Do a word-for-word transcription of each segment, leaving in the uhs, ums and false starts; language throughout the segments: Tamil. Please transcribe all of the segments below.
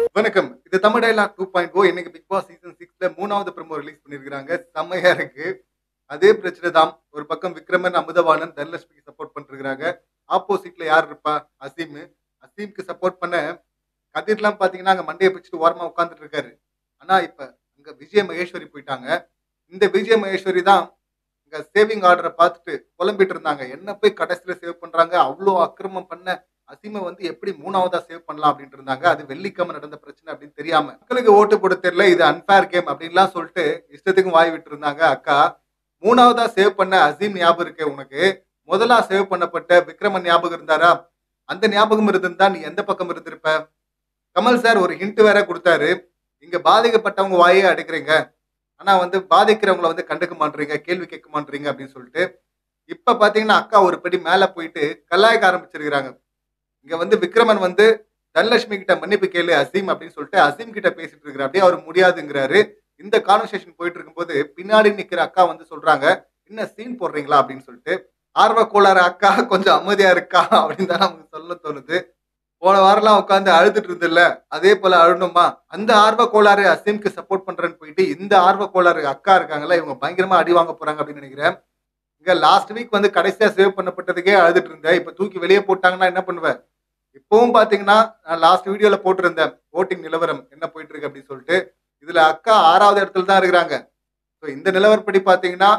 வணக்கம். இது Tamil dialogue two point O. இன்னைக்கு பிக் பாஸ் சீசன் சிக்ஸ்ல மூணாவது ப்ரோமோ ரிலீஸ் பண்ணிருக்காங்க. செம்மையா இருக்கு. அதே பிரச்சனை தான். ஒரு பக்கம் விக்ரமன், அமுதவாணன், தனலட்சுமிக்கு சப்போர்ட் பண்ணிருக்காங்க. ஆப்போசிட்ல யார் இருப்பா? அசீம். அசீம்க்கு சப்போர்ட் பண்ண கதிர்லாம் பாத்தீங்கன்னா அங்க மண்டையை பிடிச்சிட்டு ஓரமா உட்கார்ந்துட்டு இருக்காரு. ஆனா இப்ப அங்க விஜய மகேஸ்வரி போயிட்டாங்க. இந்த விஜய மகேஸ்வரி தான் இங்க சேவிங் ஆர்டரை பார்த்துட்டு புலம்பிட்டு இருந்தாங்க. என்ன போய் கடைசியில சேவ் பண்றாங்க, அவ்வளோ அக்கிரமம் பண்ண அசீமை வந்து எப்படி மூணாவதா சேவ் பண்ணலாம் அப்படின்ட்டு இருந்தாங்க. அது வெள்ளிக்கிழமை நடந்த பிரச்சனை அப்படின்னு தெரியாம மக்களுக்கு ஓட்டு போட தெரியல, இது அன்பேர் கேம் அப்படின்லாம் சொல்லிட்டு இஷ்டத்துக்கும் வாய் விட்டு இருந்தாங்க. அக்கா, மூணாவதா சேவ் பண்ண அசீம் ஞாபகம் இருக்கு உனக்கு? முதலா சேவ் பண்ணப்பட்ட விக்ரமன் ஞாபகம் இருந்தாரா? அந்த ஞாபகம் இருந்திருந்தா நீ எந்த பக்கம் இருந்திருப்ப? கமல் சார் ஒரு ஹிண்ட் வேற கொடுத்தாரு. இங்க பாதிக்கப்பட்டவங்க வாயே அடைக்கிறீங்க, ஆனா வந்து பாதிக்கிறவங்களை வந்து கண்டுக்க மாட்டீங்க, கேள்வி கேட்க மாட்டீங்க அப்படின்னு சொல்லிட்டு இப்ப பாத்தீங்கன்னா அக்கா ஒரு படி மேல போயிட்டு கலாய்க்க ஆரம்பிச்சிருக்கிறாங்க. இங்க வந்து விக்ரமன் வந்து தனலட்சுமி கிட்ட மன்னிப்பு கேளு அசீம் அப்படின்னு சொல்லிட்டு அசீம் கிட்ட பேசிட்டு இருக்கிற, அப்படியே அவர் முடியாதுங்கிறாரு. இந்த கான்வர்சேஷன் போயிட்டு இருக்கும்போது பின்னாடி நிக்கிற அக்கா வந்து சொல்றாங்க, என்ன சீன் போடுறீங்களா அப்படின்னு சொல்லிட்டு. ஆர்வ கோளாறு அக்கா, கொஞ்சம் அமைதியா இருக்கா அப்படின்னு தான் நமக்கு சொல்ல தோணுது. போன வாரம்லாம் உட்காந்து அழுதுட்டு இருந்தில்ல, அதே போல அழுணுமா? அந்த ஆர்வ கோளாறு அசீம்க்கு சப்போர்ட் பண்றேன்னு போயிட்டு இந்த ஆர்வ கோளாறு அக்கா இருக்காங்கல்ல, இவங்க பயங்கரமா அடி வாங்க போறாங்க அப்படின்னு நினைக்கிறேன். இங்க லாஸ்ட் வீக் வந்து கடைசியா சேவ் பண்ணப்பட்டதுக்கே அழுதுட்டு இருந்தேன். இப்ப தூக்கி வெளியே போட்டாங்கன்னா என்ன பண்ணுவேன்? இப்பவும் பாத்தீங்கன்னா நான் லாஸ்ட் வீடியோல போட்டிருந்தேன் ஓட்டிங் நிலவரம் என்ன போயிட்டு இருக்கு அப்படின்னு சொல்லிட்டு. இதுல அக்கா ஆறாவது இடத்துல தான் இருக்கிறாங்க. இந்த நிலவரப்படி பாத்தீங்கன்னா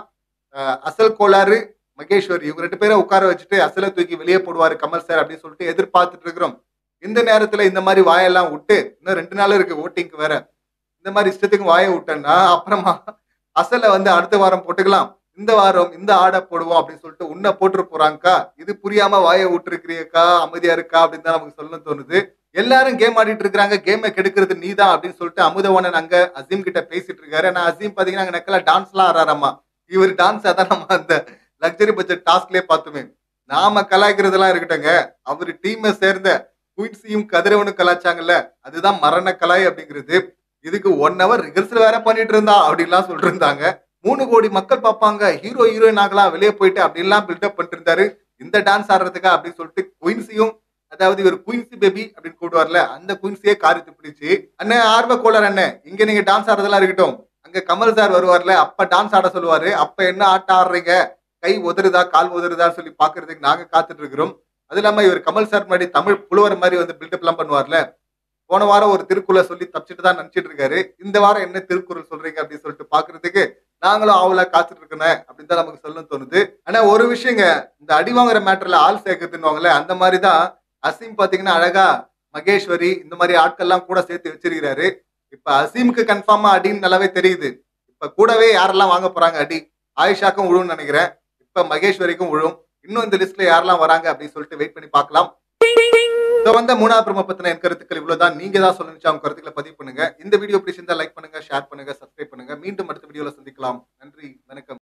அசல் கோளாறு மகேஸ்வரி, இவங்க ரெண்டு பேரை உட்கார வச்சுட்டு அசலை தூக்கி வெளியே போடுவாரு கமல் சார் அப்படின்னு சொல்லிட்டு எதிர்பார்த்துட்டு இருக்கிறோம். இந்த நேரத்துல இந்த மாதிரி வாயெல்லாம் விட்டு, இன்னும் ரெண்டு நாள் இருக்கு ஓட்டிங்க்கு வேற, இந்த மாதிரி இஷ்டத்துக்கு வாயை விட்டேன்னா அப்புறமா அசலை வந்து அடுத்த வாரம் போட்டுக்கலாம், இந்த வாரம் இந்த ஆடை போடுவோம் அப்படின்னு சொல்லிட்டு உன்னை போட்டு போறாங்கக்கா. இது புரியாம வாயை விட்டுருக்கிறியக்கா, அமைதியா இருக்கா அப்படின்னு தான் நமக்கு சொல்ல தோணுது. எல்லாரும் கேம் ஆடிட்டு இருக்காங்க, கேமை கெடுக்கிறது நீதான் அப்படின்னு சொல்லிட்டு அமுதவாணன் அங்க அசீம் கிட்ட பேசிட்டு இருக்காரு. ஆனா அசீம் பாத்தீங்கன்னா அங்க நக்கலா டான்ஸ் எல்லாம் ஆறாராமா. இவர் டான்ஸ் அதான் நம்ம அந்த லக்ஸரி பட்ஜெட் டாஸ்க்லயே பார்த்துமே. நாம கலாய்க்கிறதெல்லாம் இருக்கட்டங்க, அவரு டீமை சேர்ந்த குயின்சியும் கதிரவனும் கலாச்சாங்கல்ல, அதுதான் மரண கலாய் அப்படிங்கிறது. இதுக்கு ஒன் ஹவர் ரிஹர்சல் வேற பண்ணிட்டு இருந்தா அப்படின்லாம் சொல்லிட்டு இருந்தாங்க. மூணு கோடி மக்கள் பார்ப்பாங்க, ஹீரோ ஹீரோயின் ஆகலாம், வெளியே போயிட்டு அப்படின்லாம் பில்டப் பண்ணிட்டு இருந்தாரு. இந்த டான்ஸ் ஆடுறதுக்கா அப்படின்னு சொல்லிட்டு குயின்சியும், அதாவது இவர் குயின்சி பேபி அப்படின்னு கூடுவார்ல, அந்த குயின்சியே காரித்து பிடிச்சு, அண்ணன் ஆர்வ கோளர் அண்ணன், இங்க நீங்க டான்ஸ் ஆடுறதெல்லாம் இருக்கட்டும், அங்க கமல் சார் வருவார்ல, அப்ப டான்ஸ் ஆட சொல்லுவாரு, அப்ப என்ன ஆட்டம் ஆடுறீங்க, கை உதறுதா கால் உதறுதான்னு சொல்லி பாக்குறதுக்கு நாங்க காத்துட்டு இருக்கிறோம். அது இல்லாம இவர் கமல் சார் முன்னாடி தமிழ் புலவர் மாதிரி வந்து பில்டப் எல்லாம் பண்ணுவார்ல, போன வாரம் ஒரு திருக்குறளை சொல்லி தப்பிச்சுட்டு தான் நினைச்சிட்டு இருக்காரு. இந்த வாரம் என்ன திருக்குறள் சொல்றீங்க அப்படின்னு சொல்லிட்டு பாக்குறதுக்கு நாங்களும் ஆவலா காத்துட்டு இருக்கணும் அப்படின்னு தான் நமக்கு சொல்ல தோணுது. ஆனா ஒரு விஷயங்க, இந்த அடி வாங்குற மேட்டர்ல ஆள் சேர்க்கறதுன்னு அந்த மாதிரிதான் அசீம் பாத்தீங்கன்னா அழகா மகேஸ்வரி இந்த மாதிரி ஆட்கள் எல்லாம் கூட சேர்த்து வச்சிருக்கிறாரு. இப்ப அசீமுக்கு கன்ஃபார்மா அடின்னு நல்லாவே தெரியுது. இப்ப கூடவே யாரெல்லாம் வாங்க போறாங்க அடி? ஆயிஷாக்கும் விழுன்னு நினைக்கிறேன், இப்ப மகேஸ்வரிக்கும் விழும். இன்னும் இந்த லிஸ்ட்ல யாரெல்லாம் வராங்க அப்படின்னு சொல்லிட்டு வெயிட் பண்ணி பார்க்கலாம். வந்த மூணாவது ப்ரோமோ பத்தின என் கருத்துக்கள் இவ்வளவுதான். நீங்க தான் சொல்லணுச்சு அவங்க கருத்துக்களை பதிவு பண்ணுங்க. இந்த வீடியோ பிடிச்சிருந்தா லைக் பண்ணுங்க, ஷேர் பண்ணுங்க, சப்ஸ்கிரைப் பண்ணுங்க. மீண்டும் அடுத்த வீடியோல சந்திக்கலாம். நன்றி, வணக்கம்.